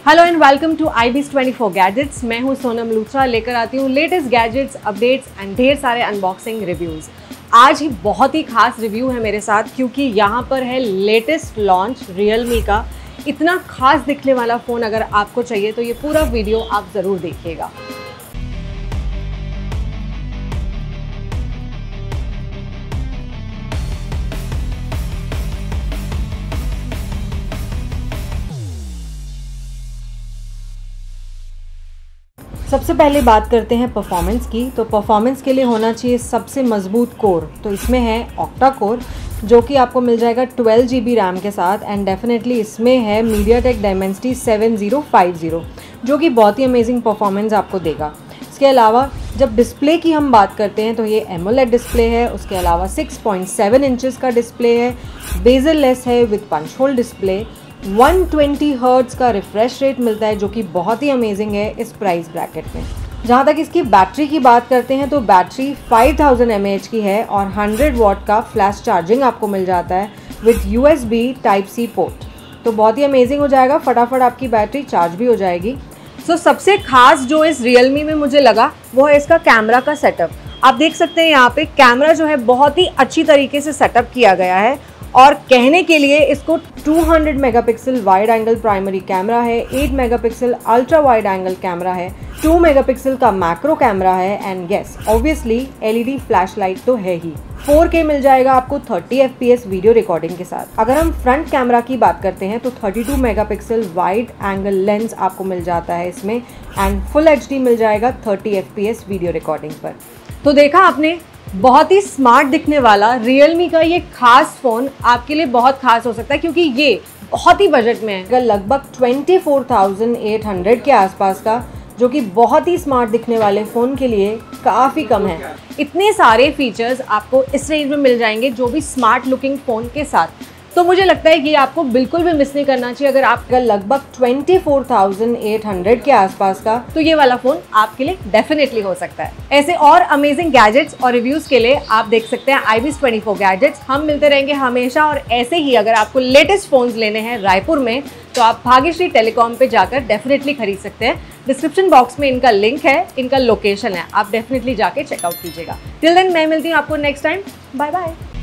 Hello and welcome to IBIS24 gadgets. मैं हूं सोनम लूथरा, लेकर आती हूं लेटेस्ट गैजेट्स, अपडेट्स एंड ढेर सारे अनबॉक्सिंग रिव्यूज़। आज ही बहुत ही खास रिव्यू है मेरे साथ क्योंकि यहाँ पर है लेटेस्ट लॉन्च Realme का। इतना खास दिखने वाला फ़ोन अगर आपको चाहिए तो ये पूरा वीडियो आप ज़रूर देखिएगा। सबसे पहले बात करते हैं परफॉर्मेंस की। तो परफॉर्मेंस के लिए होना चाहिए सबसे मजबूत कोर। तो इसमें है ऑक्टा कोर जो कि आपको मिल जाएगा 12 GB रैम के साथ एंड डेफिनेटली इसमें है MediaTek Dimensity 7050 जो कि बहुत ही अमेजिंग परफॉर्मेंस आपको देगा। इसके अलावा जब डिस्प्ले की हम बात करते हैं तो ये AMOLED डिस्प्ले है। उसके अलावा 6.7 इंचेस का डिस्प्ले है, बेजल लेस है with punch hole display. 120 hertz का रिफ्रेश रेट मिलता है जो कि बहुत ही अमेजिंग है इस प्राइस ब्रैकेट में। जहाँ तक इसकी बैटरी की बात करते हैं तो बैटरी 5000 mAh की है और 100 वॉट का फ्लैश चार्जिंग आपको मिल जाता है विद USB Type-C पोर्ट। तो बहुत ही अमेजिंग हो जाएगा, फटाफट आपकी बैटरी चार्ज भी हो जाएगी। सबसे खास जो इस Realme में मुझे लगा वो है इसका कैमरा का सेटअप। आप देख सकते हैं यहाँ पे कैमरा जो है बहुत ही अच्छी तरीके से सेटअप किया गया है और कहने के लिए इसको 200 megapixel wide angle primary camera है, 8 megapixel ultra wide angle camera है, 2 मेगापिक्सल का मैक्रो कैमरा है and yes obviously LED flash light तो है ही। 4K मिल जाएगा आपको 30 FPS वीडियो रिकॉर्डिंग के साथ। अगर हम फ्रंट कैमरा की बात करते हैं तो 32 मेगापिक्सल वाइड एंगल लेंस आपको मिल जाता है इसमें एंड फुल HD मिल जाएगा 30 FPS वीडियो रिकॉर्डिंग पर। तो देखा आपने, बहुत ही स्मार्ट दिखने वाला Realme का ये खास फ़ोन आपके लिए बहुत खास हो सकता है क्योंकि ये बहुत ही बजट में है। अगर लगभग 24,800 के आसपास का, जो कि बहुत ही स्मार्ट दिखने वाले फ़ोन के लिए काफ़ी कम है। इतने सारे फीचर्स आपको इस रेंज में मिल जाएंगे जो भी स्मार्ट लुकिंग फ़ोन के साथ। तो मुझे लगता है कि आपको बिल्कुल भी मिस नहीं करना चाहिए। अगर लगभग 24,800 के आसपास का, तो ये वाला फ़ोन आपके लिए डेफिनेटली हो सकता है। ऐसे और अमेजिंग गैजेट्स और रिव्यूज़ के लिए आप देख सकते हैं IBIS24 गैजेट्स। हम मिलते रहेंगे हमेशा और ऐसे ही अगर आपको लेटेस्ट फ़ोन्स लेने हैं रायपुर में तो आप भाग्यश्री टेलीकॉम पे जाकर डेफिनेटली खरीद सकते हैं। डिस्क्रिप्शन बॉक्स में इनका लिंक है, इनका लोकेशन है, आप डेफिनेटली जाके चेकआउट कीजिएगा। टिल देन मैं मिलती हूँ आपको नेक्स्ट टाइम। Bye bye.